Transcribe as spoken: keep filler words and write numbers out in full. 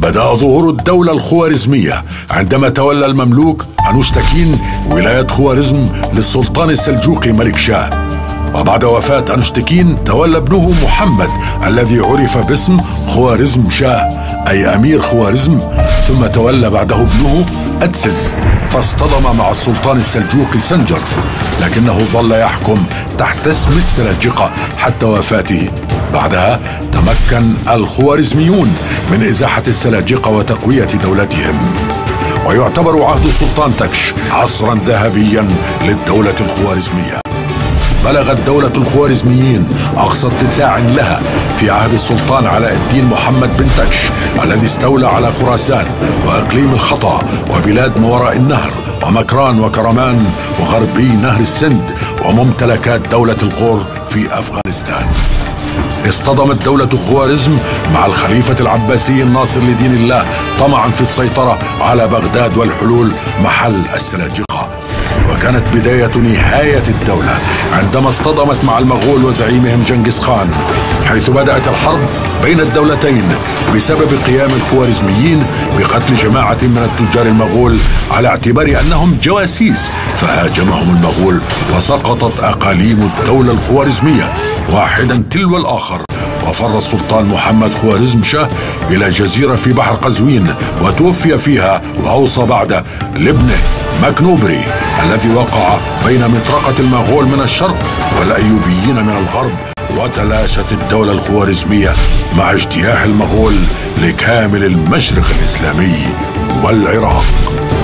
بدأ ظهور الدولة الخوارزمية عندما تولى المملوك أنوشتكين ولاية خوارزم للسلطان السلجوقي ملك شاه. وبعد وفاة أنوشتكين تولى ابنه محمد الذي عرف باسم خوارزم شاه أي أمير خوارزم، ثم تولى بعده ابنه أتسز فاصطدم مع السلطان السلجوقي سنجر، لكنه ظل يحكم تحت اسم السلاجقة حتى وفاته. بعدها تمكن الخوارزميون من إزاحة السلاجقة وتقوية دولتهم، ويعتبر عهد السلطان تكش عصرا ذهبيا للدولة الخوارزمية. بلغت دولة الخوارزميين أقصى اتساع لها في عهد السلطان علاء الدين محمد بن تكش الذي استولى على خراسان وإقليم الخطا وبلاد ما وراء النهر ومكران وكرمان وغربي نهر السند وممتلكات دولة الغور في أفغانستان. اصطدمت دولة خوارزم مع الخليفة العباسي الناصر لدين الله طمعا في السيطرة على بغداد والحلول محل السلاجقة، وكانت بداية نهاية الدولة عندما اصطدمت مع المغول وزعيمهم جنكيز خان، حيث بدأت الحرب بين الدولتين بسبب قيام الخوارزميين بقتل جماعة من التجار المغول على اعتبار أنهم جواسيس، فهاجمهم المغول وسقطت أقاليم الدولة الخوارزمية واحدا تلو الآخر. وفر السلطان محمد خوارزم شاه إلى جزيرة في بحر قزوين وتوفي فيها، وأوصى بعد لابنه مكنوبري الذي وقع بين مطرقة المغول من الشرق والأيوبيين من الغرب. وتلاشت الدولة الخوارزمية مع اجتياح المغول لكامل المشرق الإسلامي والعراق.